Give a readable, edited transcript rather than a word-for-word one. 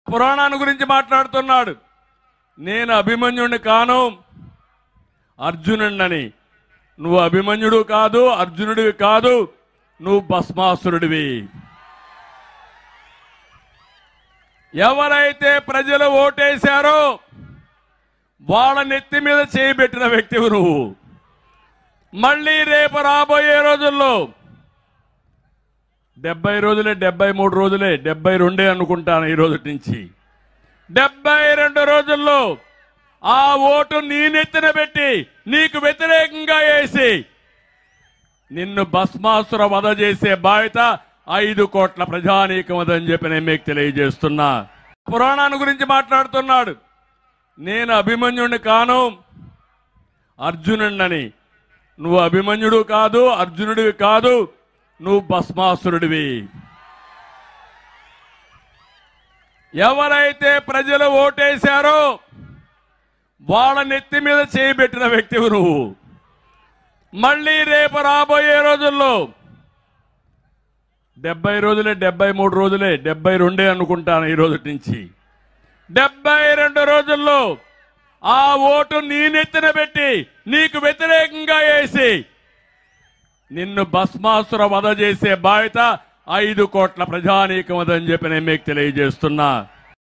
పురాణాన్ని గురించి మాట్లాడుతున్నాడు. నేను అభిమన్యుడిని కాను, అర్జునుడిని. నువ్వు అభిమన్యుడు కాదు, అర్జునుడివి కాదు, నువ్వు భస్మాసురుడివి. ఎవరైతే ప్రజలు ఓటేశారో వాళ్ళ నెత్తి మీద చేయబెట్టిన వ్యక్తివి నువ్వు. మళ్ళీ రేపు రాబోయే రోజుల్లో 70 రోజులే, 73 రోజులే, 72 అనుకుంటాను ఈ రోజు నుంచి. 72 రోజుల్లో ఆ ఓటు నీ నెత్తిన పెట్టి నీకు వ్యతిరేకంగా వేసి నిన్ను భస్మాసుర వధ చేసే బాధ్యత 5 కోట్ల ప్రజానీకమదని చెప్పి నేను మీకు తెలియజేస్తున్నా. పురాణాన్ని గురించి మాట్లాడుతున్నాడు. నేను అభిమన్యుడిని కాను, అర్జునుడిని. నువ్వు అభిమన్యుడు కాదు, అర్జునుడివి కాదు, నువ్వు భస్మాసురుడివి. ఎవరైతే ప్రజలు ఓటేశారో వాళ్ళ నెత్తి మీద చేయబెట్టిన వ్యక్తివి నువ్వు. మళ్ళీ రేపు రాబోయే రోజుల్లో 70 రోజులే, 73 రోజులే, 72 అనుకుంటాను ఈ రోజు నుంచి. 72 రోజుల్లో ఆ ఓటు నీ నెత్తిన పెట్టి నీకు వ్యతిరేకంగా వేసి నిన్ను భస్మాసుర వధ చేసే బాధ్యత 5 కోట్ల ప్రజానీకమదని చెప్పి నేను మీకు తెలియజేస్తున్నా.